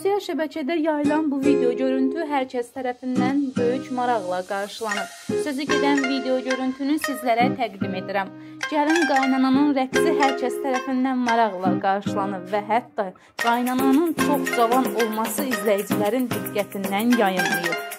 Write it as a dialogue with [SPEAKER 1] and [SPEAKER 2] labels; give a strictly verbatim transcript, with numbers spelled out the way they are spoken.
[SPEAKER 1] Sosial şəbəkədə yayılan bu video görüntü hər kəs tərəfindən böyük maraqla qarşılanıb. Sözü gedən video görüntünü sizlərə təqdim edirəm. Gəlin qaynananın rəqsi hər kəs tərəfindən maraqla qarşılanıb və hətta qaynananın çox cavan olması izləyicilərin diqqətindən yayınmayıb.